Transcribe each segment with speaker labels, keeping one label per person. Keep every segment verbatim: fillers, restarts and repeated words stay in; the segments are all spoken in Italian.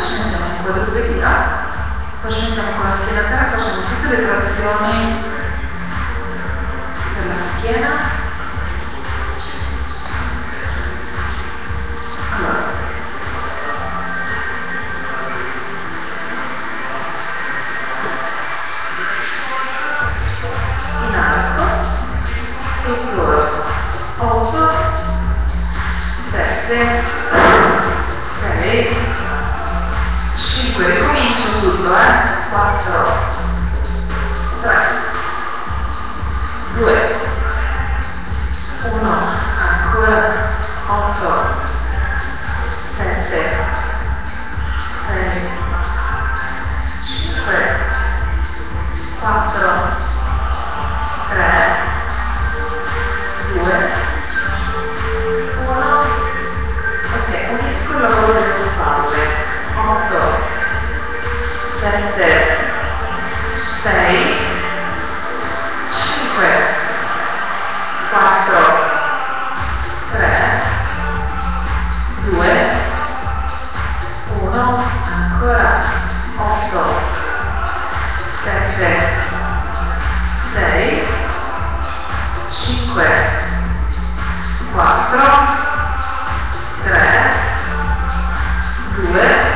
Speaker 1: scendiamo in quadrupedità, poi scendiamo con la schiena a terra, facciamo tutte le trazioni per la schiena. Allora, in arco e corso, otto, sette, sei, cinque, ricomincio tutto, eh? quattro, tre, due, uno, ancora, otto, sette, sei, cinque, quattro, tre, due, uno, ok, unisco il lavoro delle spalle, otto, sette, sei, cinque, quattro, tre, due, uno, ancora, otto, sette, sei, cinque, quattro, tre, due,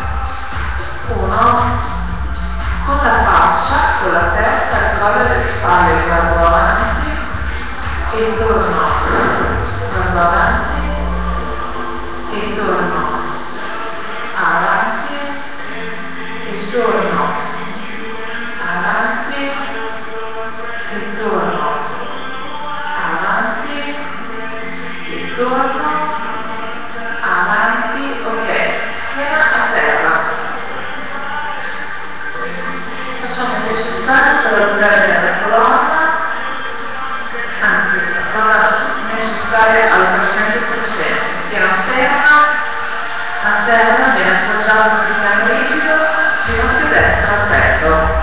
Speaker 1: uno, con la faccia, con la testa, il collo delle spalle, guardo avanti e torno, guardo avanti e torno, avanti e torno, avanti e torno, avanti e torno, avanti, ok, schiena a terra. Facciamo il necessario per allungare la colonna, anzi la colonna necessaria al trecento per cento, schiena ferma, a terra, viene appoggiato sul piano rigido, ginocchio destro al petto.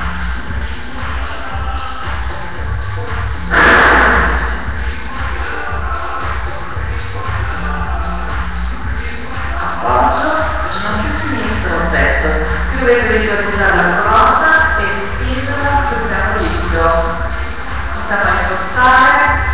Speaker 1: Appoggio, ginocchio sinistro al petto. Qui dovete visualizzare la colonna e spingerla sul piano rigido. Iniziamo a impostare.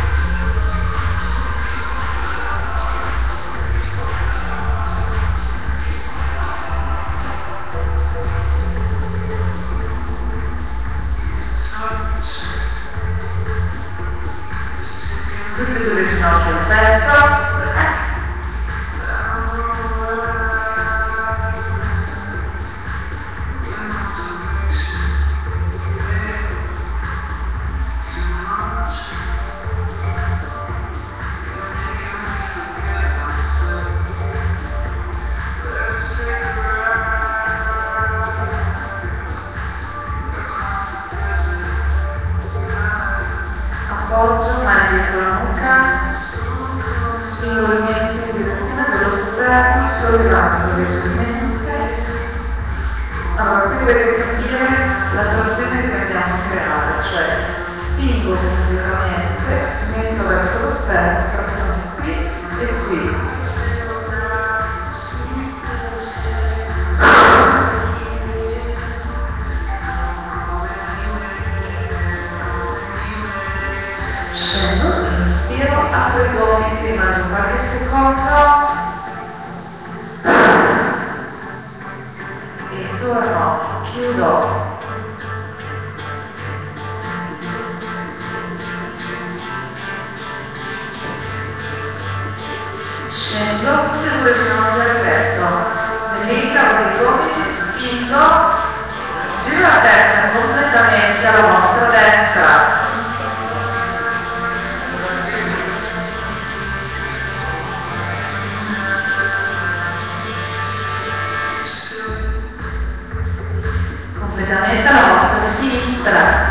Speaker 1: Tutte e due le ginocchia al petto. Appoggio, mani dietro la nuca, spingo leggermente in direzione dello sterno, sollevando leggermente. Allora, qui dovete capire la torsione che andiamo a creare, cioè spingo completamente, metto verso lo sterno, trazione qui e qui. Scendo, inspiro, apro i gomiti, rimango qualche secondo e torno, chiudo. Scendo, tutte e due ginocchia al petto, nell'inizio apro i gomiti, spingo, giro la testa completamente alla vostra destra. Completamente alla vostra sinistra.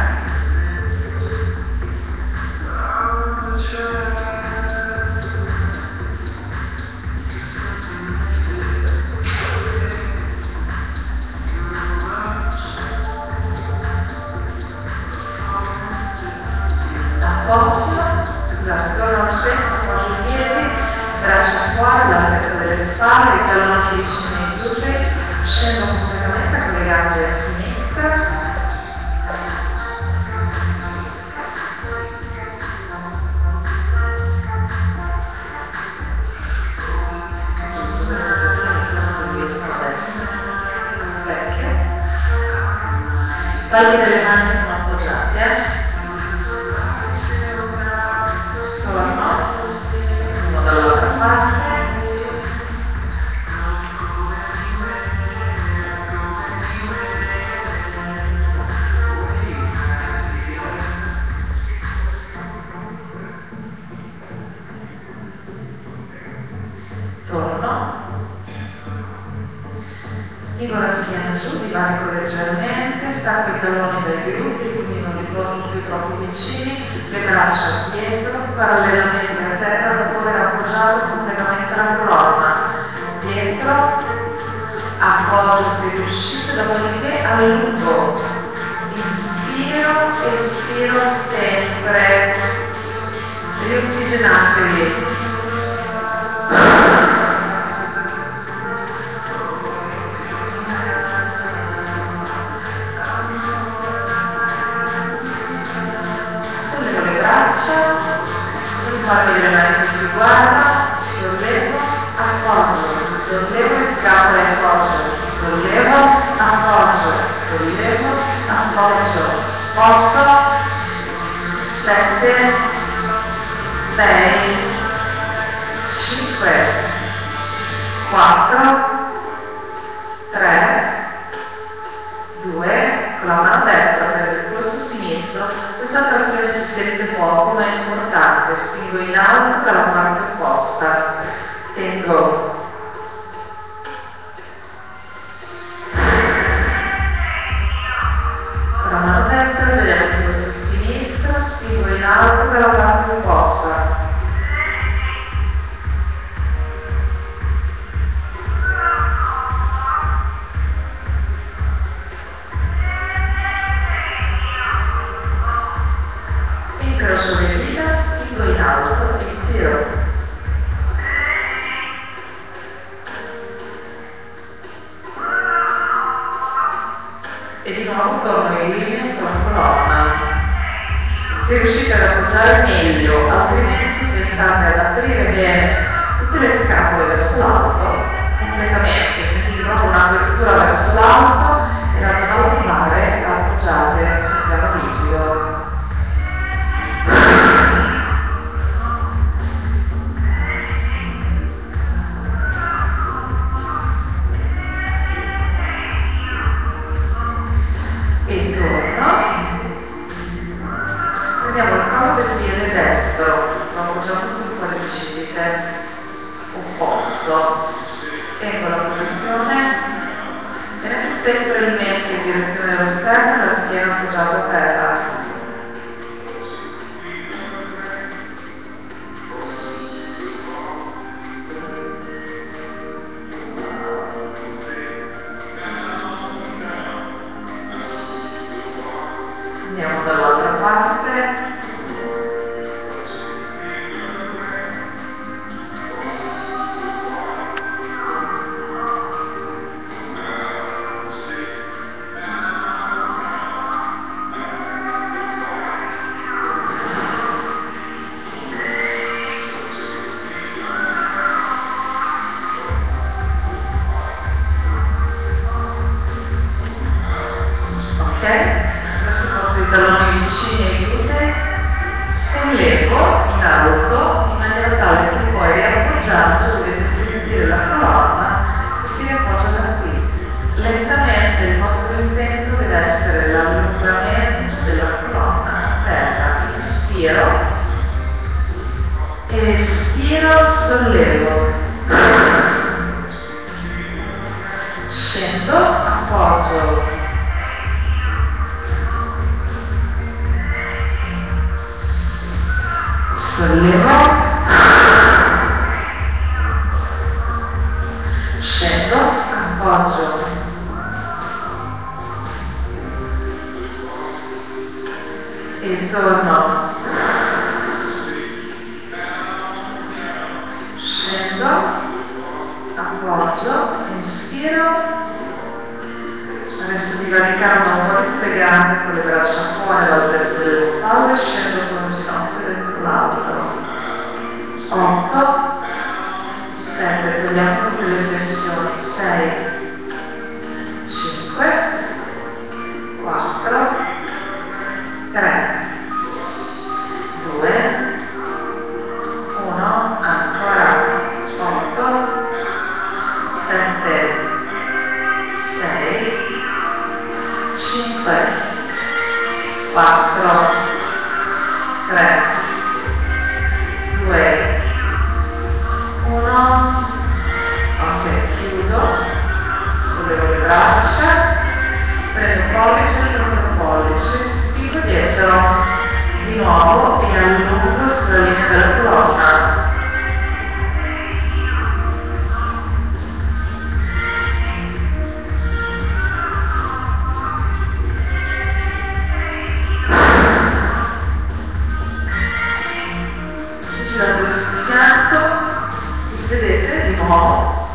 Speaker 1: Appoggio, scusate, torno al centro, appoggio i piedi, braccia fuori, la testa delle spalle, i talloni vicini ai glutei. palli delle mani sono appoggiati, eh? Storno, uno dall'altra parte. Torno. Spingo la schiena giù, divarico leggermente, stacco i talloni dai glutei, quindi non li porto più troppo vicini, le braccia dietro, parallelamente a terra dopo aver appoggiato completamente la colonna. Dietro, appoggio se riuscite, dopodiché allungo. Inspiro, espiro sempre. Riossigenatevi. Farmi le mani che si guarda, sollevo, appoggio, sollevo e scapolo e appoggio, sollevo, appoggio, sollevo, appoggio, otto, sette, sei, cinque, quattro, tre, due, con la mano destra per il polso sinistro, questa trazione si sente poco ma è importante, spingo in alto dalla parte opposta, tengo con la mano destra, vediamo il polso sinistro, spingo in alto dalla parte opposta. Incrocio le dita, spingo in alto e tiro. E di nuovo torno in linea con la colonna. Se riuscite ad appoggiare meglio, altrimenti pensate ad aprire bene tutte le scapole verso l'alto, completamente, sentite proprio un'apertura verso l'alto e la mano lunare appoggiate sul piano rigido. E torno, prendiamo il collo del piede destro, lo appoggiamo sul quadricipite opposto, tengo la posizione, tenete sempre in mente in direzione dello sterno e la schiena appoggiata a terra. Andiamo dall'altra parte. Ok? I talloni vicini ai glutei, sollevo in alto in maniera tale che poi riappoggiando dovete sentire la colonna che si riappoggia da qui. Lentamente il vostro intento deve essere l'allungamento della colonna a terra. Inspiro, espiro, sollevo, scendo, appoggio. Sollevo, scendo, appoggio, e torno, scendo, appoggio, inspiro, adesso divaricando un po' di piegate con le braccia fuori dall'altezza delle spalle, scendo con il ginocchio dentro l'altro, otto, sette, togliamo tutte le tensioni, sei, cinque, quattro, cinque, quattro, tre, due, uno, ok, chiudo, sollevo le braccia, prendo un pollice, prendo un pollice, spingo dietro, di nuovo e allungo sulla linea della colonna. Girando sul fianco, vi sedete di nuovo.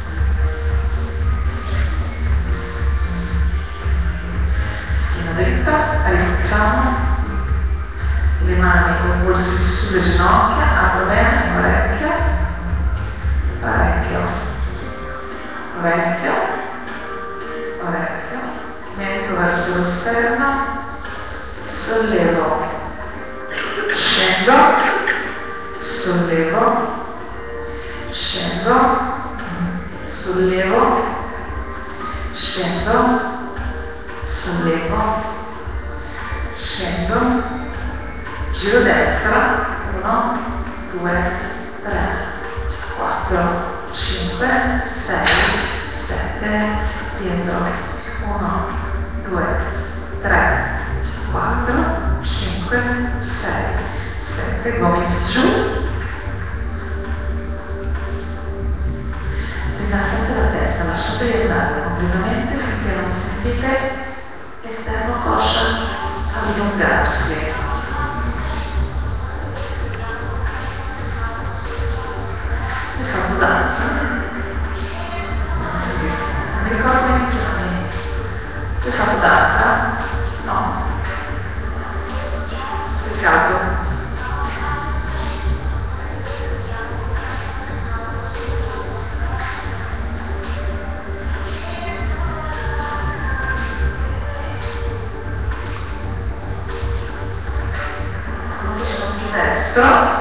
Speaker 1: Schiena dritta, rifacciamo le mani con polsi sulle ginocchia, apro bene, orecchio, orecchio, orecchio, orecchio, metto verso lo sterno, sollevo, scendo, sollevo, scendo, sollevo, scendo, sollevo, scendo, giro destra, uno, due, tre, quattro, cinque, sei, sette, dietro, uno, due, tre, quattro, cinque, sei, sette, gomiti giù. Rilassate la testa, lasciatevi andare completamente finché non sentite l'esterno coscia allungarsi. Hai fatto danza? Non mi ricordo i giorni. Hai fatto danza? No. Peccato. Destro,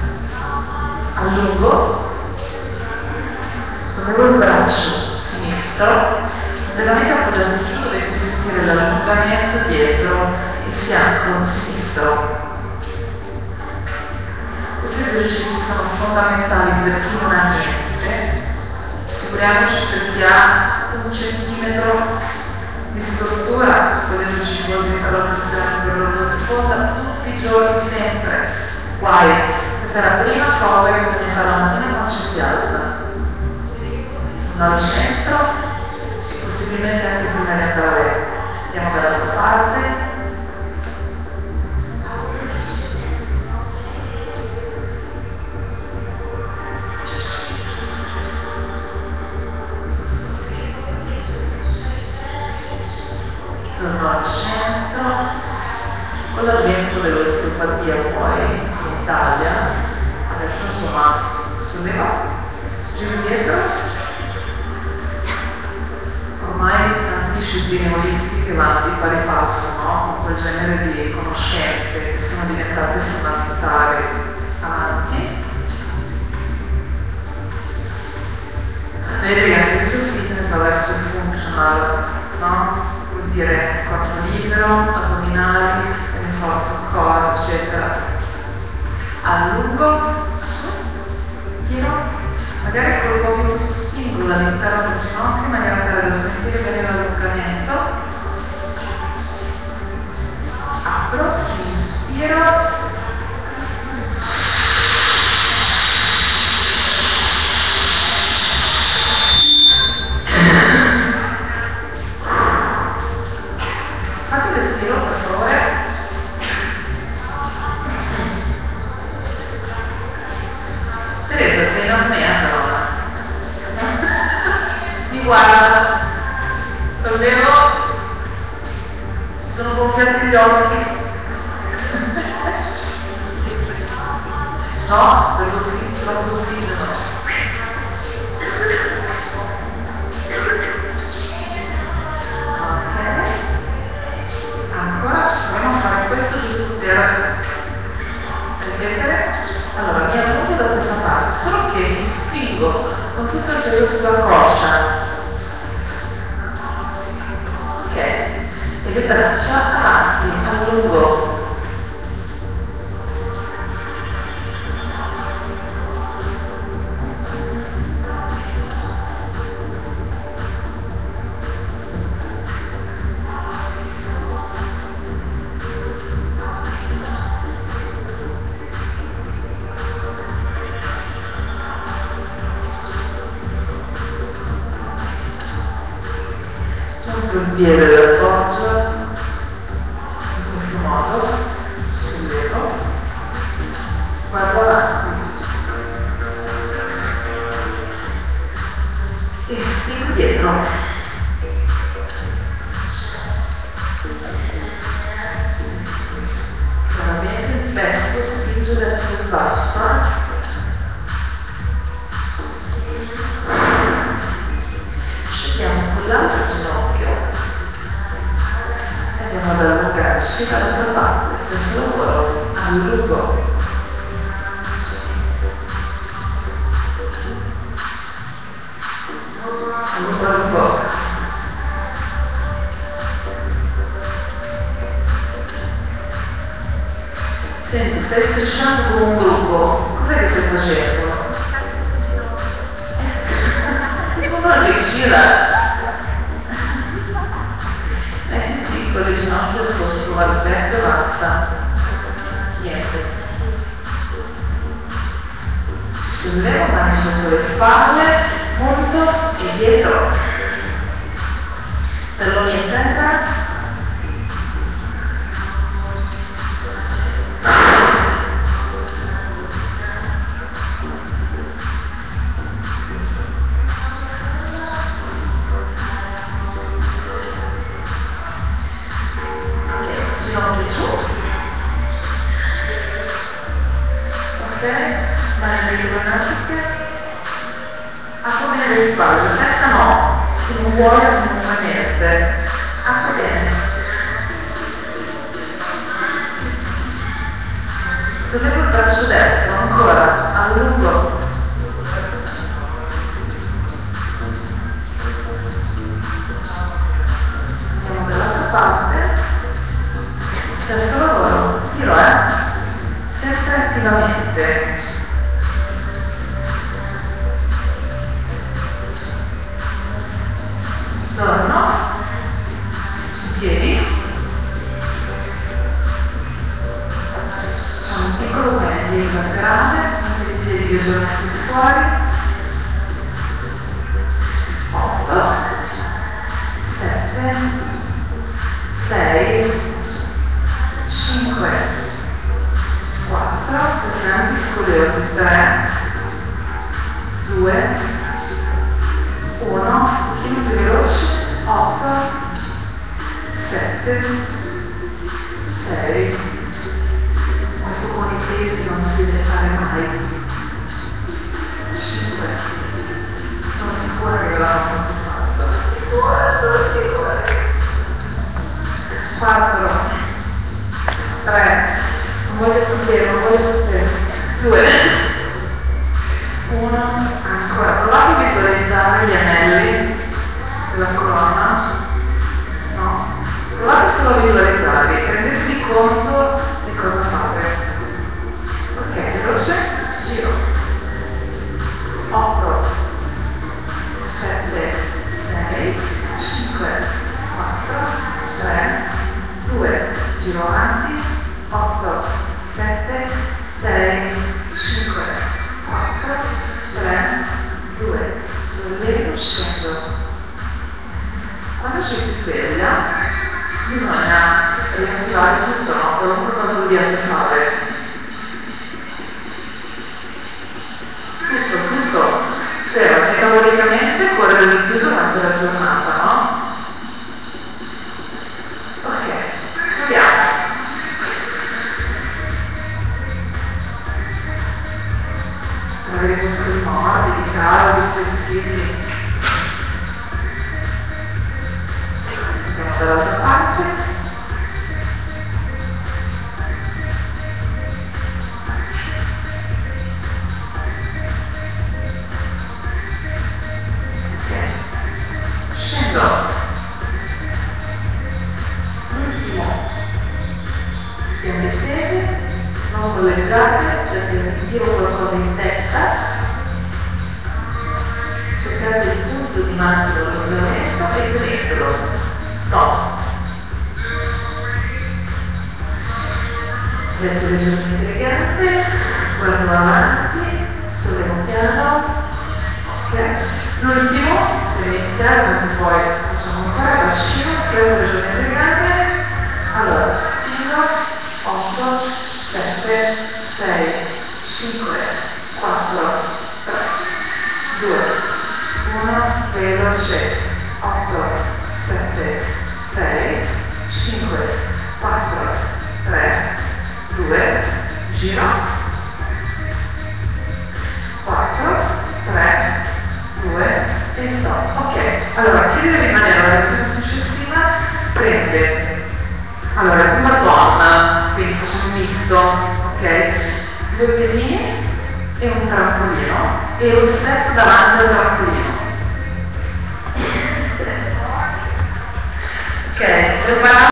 Speaker 1: allungo, sollevo il braccio sinistro, nella meta appoggiata giù dovete sentire l'allungamento dietro il fianco sinistro. Questi esercizi sono fondamentali per chi non ha niente. Figuriamoci per chi ha un centimetro di struttura, scoprendo cibosi per la pressione per l'orlo di fonda tutti i giorni, sempre. Guai, questa è la prima cosa che bisogna fare la mattina quando ci si alza. Uno al centro, possibilmente anche prima di andare. Andiamo dall'altra parte. Torno al centro. Con l'avvento dell'osteopatia poi in Italia, adesso insomma solleva, giro dietro, ormai tante discipline olistiche vanno di pari passo, no? Con quel genere di conoscenze che sono diventate fondamentali avanti. Vedete che anche il fitness va verso il functional, no? Vuol dire corpo libero, addominali, rinforzo core, eccetera. Allungo, su, tiro, magari col gomito spingo all'interno del ginocchio in maniera tale da sentire bene l'allungamento. Apro, inspiro. Fate respiro per favore. Teresa, sei in apnea però. Mi guarda, sollevo, sono gonfiati gli occhi. No, per lo scritto troppo ossigeno. Allora, mi allungo da questa parte, solo che mi spingo con tutto il peso sulla coscia. Ok? E e le braccia avanti, a lungo. Il piede dell'appoggio in questo modo, sollevo, guardo avanti e stringo dietro. Chiaramente il petto spinge verso il basso. Scendiamo con l'altro ginocchio. Andiamo ad allungarci dall'altra parte, questo lavoro a lungo. A lungo a lungo. Senti, stai strisciando con un gruppo, cos'è che stai facendo? Tipo uno che gira. Con le ginocchia sotto al petto e basta. Niente. Sollevo mani sotto le spalle, punto e dietro. Talloni in terra. Mani diagonaliche, accomodare le spalle, la testa no, se non vuole non fa niente, anche bene. Sollevo il braccio destro, ancora, a lungo. Andiamo dall'altra parte, stesso lavoro, tiro eh, sempre attivamente. Torno, piedi, facciamo un piccolo pendolo laterale, anche i piedi leggermente fuori, otto, sette, sei, cinque, quattro, torniamo piccoli, tre, due, uno, più veloci, otto, sette, sei, questo con i pesi non si deve fare mai, cinque, sono sicura che l'hanno fatto, sicura, sono sicura, quattro, tre, non voglio sapere, non voglio sapere, due, uno, ancora, provate a visualizzare gli anelli della colonna, no? Provate solo a visualizzarli, rendetevi conto di cosa fate. Ok, veloce, giro. otto, sette, sei, cinque, quattro, tre, due, giro avanti, otto, sette, sei, cinque, quattro, tre, due, sollevo, scendo. Quando ci si sveglia bisogna riattivare tutto, no? Qualunque cosa dobbiate fare. Tutto, tutto. Se metabolicamente corre di più durante la giornata, no? Ok, proviamo. Avere i muscoli morbidi, caldi, flessibili. Andiamo dall'altra parte. Ok. leggiate, cioè che tiro qualcosa in testa, cercate il punto di massimo allungamento e tenetelo. Stop. Metto leggermente le gambe, guardo avanti, sollevo piano, ok? L'ultimo, per iniziare, poi facciamo fare bacino, preso leggermente le gambe, allora, cinque, otto, sette, sei, cinque, quattro, tre, due, uno, veloce, otto, sette, sei, cinque, quattro, tre, due, giro, quattro, tre, due e stop. Ok, allora chi deve rimanere alla lezione successiva prende, allora prima donna, quindi facciamo un misto, ok? Due piedini e un trampolino e lo step davanti al trampolino. Ok, preparato.